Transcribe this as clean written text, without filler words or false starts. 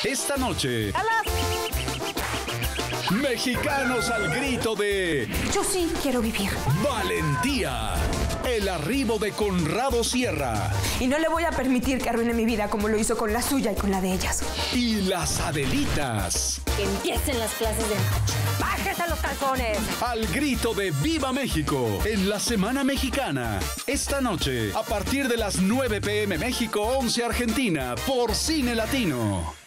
Esta noche, mexicanos al grito de yo sí quiero vivir. valentía. El arribo de Conrado Sierra Y no le voy a permitir que arruine mi vida como lo hizo con la suya y con la de ellas. y las Adelitas. Que empiecen las clases de macho. ¡Bájese los calzones! Al grito de Viva México en la Semana Mexicana. Esta noche, a partir de las 9 p.m. México, 11 Argentina, por Cine Latino.